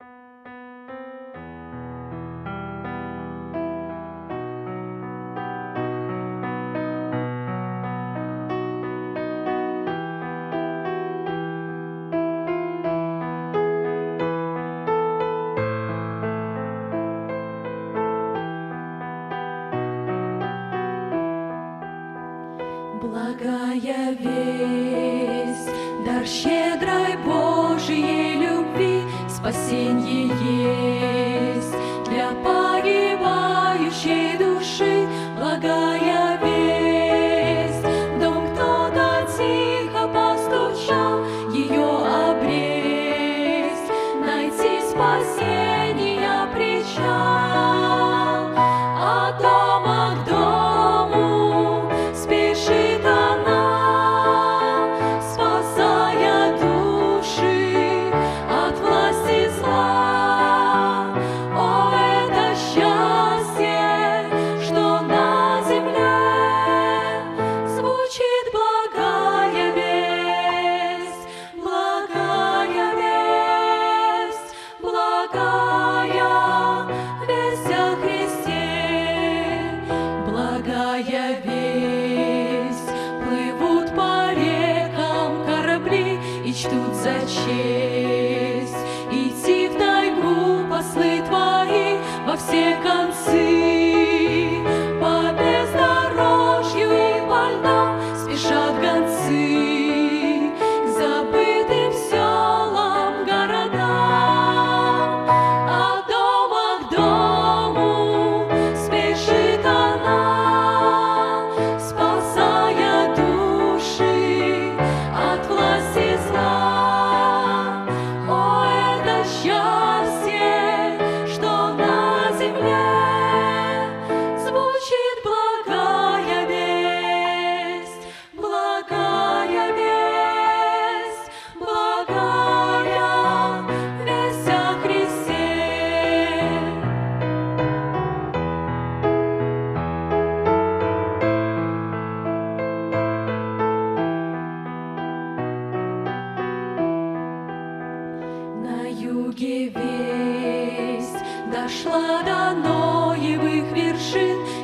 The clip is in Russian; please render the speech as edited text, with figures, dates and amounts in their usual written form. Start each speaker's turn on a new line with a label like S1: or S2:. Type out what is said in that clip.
S1: Благая весть, дар щедрой Божией любви, спасенье есть для погибающей души. Благая весть, в дом кто-то тихо постучал, ее обресть, найти спасения причал. От дома к дому спешит она, спасая души от власти зла. О, это счастье, что на земле звучит благая весть, благая весть, благая весть о Христе, благая весть. Плывут по рекам корабли и чтут за честь идти в тайгу послы твои во все концы. По бездорожью и по льдам спешат гонцы к забытым селам, городам. От дома к дому спешит она, спасая души от власти зла. О, это счастье, что на земле звучит благая весть, благая весть, благая весть о Христе. На юге весть дошла до Ноевых вершин,